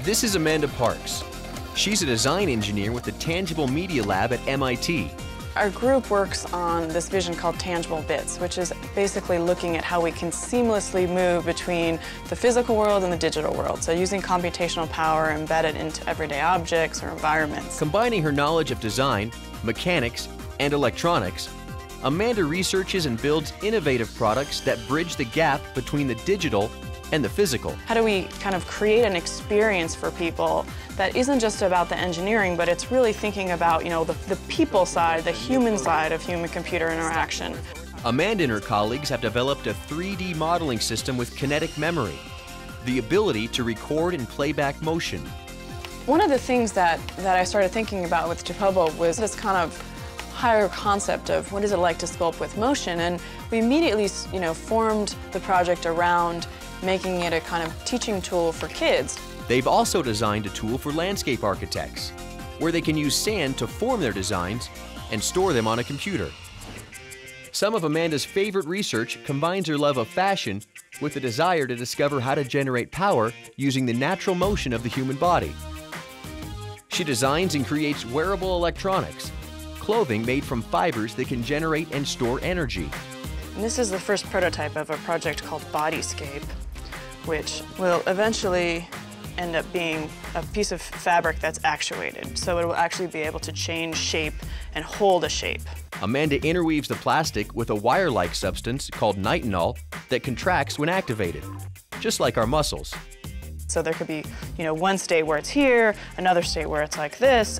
This is Amanda Parks. She's a design engineer with the Tangible Media Lab at MIT. Our group works on this vision called Tangible Bits, which is basically looking at how we can seamlessly move between the physical world and the digital world. So using computational power embedded into everyday objects or environments. Combining her knowledge of design, mechanics, and electronics, Amanda researches and builds innovative products that bridge the gap between the digital and the physical. How do we kind of create an experience for people that isn't just about the engineering, but it's really thinking about, the people side, the human side of human-computer interaction. Amanda and her colleagues have developed a 3D modeling system with kinetic memory, the ability to record and play back motion. One of the things that I started thinking about with Japobo was this kind of higher concept of what is it like to sculpt with motion, and we immediately, formed the project around making it a kind of teaching tool for kids. They've also designed a tool for landscape architects, where they can use sand to form their designs and store them on a computer. Some of Amanda's favorite research combines her love of fashion with a desire to discover how to generate power using the natural motion of the human body. She designs and creates wearable electronics, clothing made from fibers that can generate and store energy. And this is the first prototype of a project called Bodyscape, which will eventually end up being a piece of fabric that's actuated. So it will actually be able to change shape and hold a shape. Amanda interweaves the plastic with a wire-like substance called nitinol that contracts when activated, just like our muscles. So there could be, one state where it's here, another state where it's like this.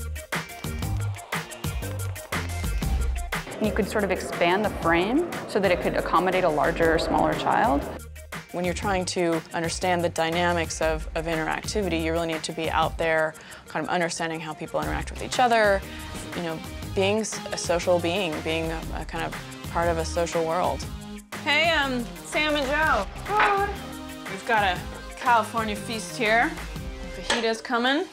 You could sort of expand the frame so that it could accommodate a larger or smaller child. When you're trying to understand the dynamics of interactivity, you really need to be out there kind of understanding how people interact with each other, being a social being, being a kind of part of a social world. Hey, Sam and Joe. Oh. We've got a California feast here. Fajita's coming.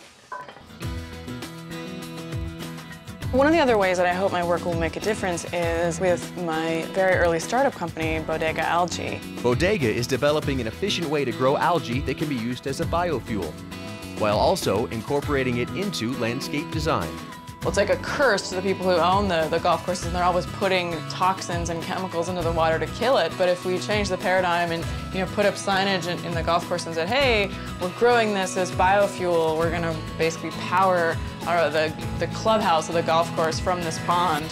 One of the other ways that I hope my work will make a difference is with my very early startup company, Bodega Algae. Bodega is developing an efficient way to grow algae that can be used as a biofuel, while also incorporating it into landscape design. Well, it's like a curse to the people who own the golf courses, and they're always putting toxins and chemicals into the water to kill it. But if we change the paradigm and put up signage in the golf course and said, hey, we're growing this as biofuel, we're going to basically power the clubhouse of the golf course from this pond.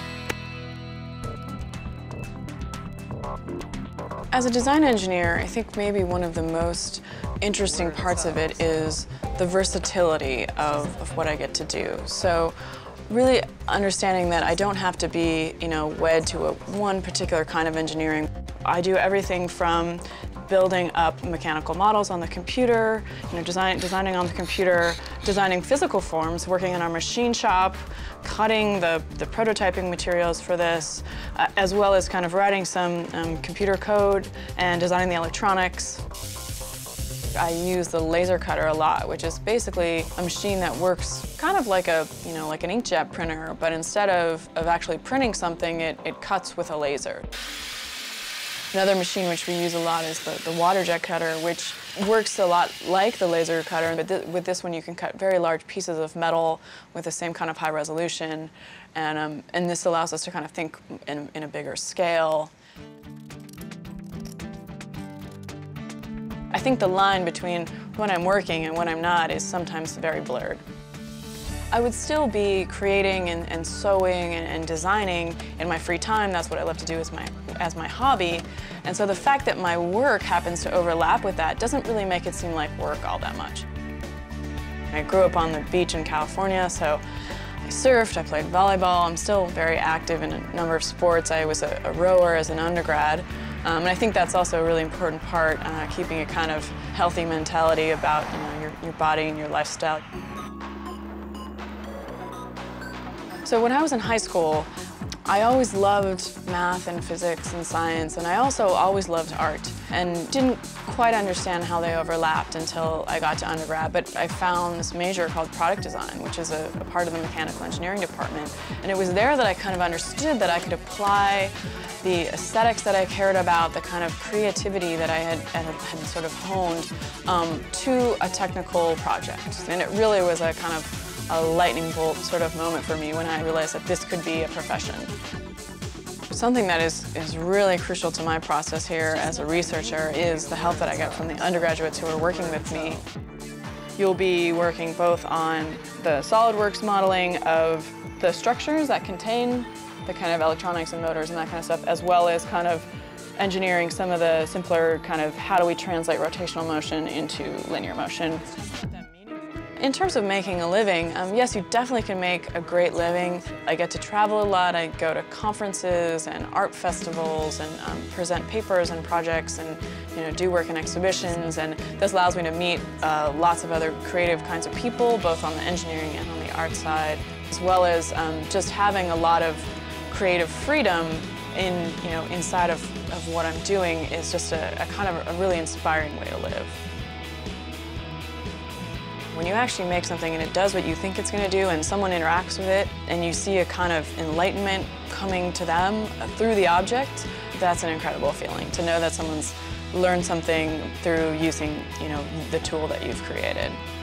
As a design engineer, I think maybe one of the most interesting parts of it is the versatility of what I get to do. So really understanding that I don't have to be, wed to one particular kind of engineering. I do everything from building up mechanical models on the computer, designing on the computer, designing physical forms, working in our machine shop, cutting the prototyping materials for this, as well as kind of writing some computer code and designing the electronics. I use the laser cutter a lot, which is basically a machine that works kind of like an inkjet printer, but instead of actually printing something, it cuts with a laser. Another machine which we use a lot is the water jet cutter, which works a lot like the laser cutter, but with this one you can cut very large pieces of metal with the same kind of high resolution, and this allows us to kind of think in a bigger scale. I think the line between when I'm working and when I'm not is sometimes very blurred. I would still be creating and sewing and designing in my free time. That's what I love to do as my hobby. And so the fact that my work happens to overlap with that doesn't really make it seem like work all that much. I grew up on the beach in California, so I surfed, I played volleyball. I'm still very active in a number of sports. I was a rower as an undergrad. And I think that's also a really important part, keeping a kind of healthy mentality about your body and your lifestyle. So when I was in high school, I always loved math and physics and science, and I also always loved art and didn't quite understand how they overlapped until I got to undergrad, but I found this major called product design, which is a part of the mechanical engineering department, and it was there that I kind of understood that I could apply the aesthetics that I cared about, the kind of creativity that I had sort of honed to a technical project. And it really was a kind of a lightning bolt sort of moment for me when I realized that this could be a profession. Something that is really crucial to my process here as a researcher is the help that I get from the undergraduates who are working with me. You'll be working both on the SolidWorks modeling of the structures that contain the kind of electronics and motors and that kind of stuff, as well as kind of engineering some of the simpler kind of how do we translate rotational motion into linear motion. In terms of making a living, yes, you definitely can make a great living. I get to travel a lot. I go to conferences and art festivals and present papers and projects and do work in exhibitions. And this allows me to meet lots of other creative kinds of people, both on the engineering and on the art side, as well as just having a lot of creative freedom inside of what I'm doing is just a kind of a really inspiring way to live. When you actually make something and it does what you think it's going to do and someone interacts with it and you see a kind of enlightenment coming to them through the object, that's an incredible feeling to know that someone's learned something through using the tool that you've created.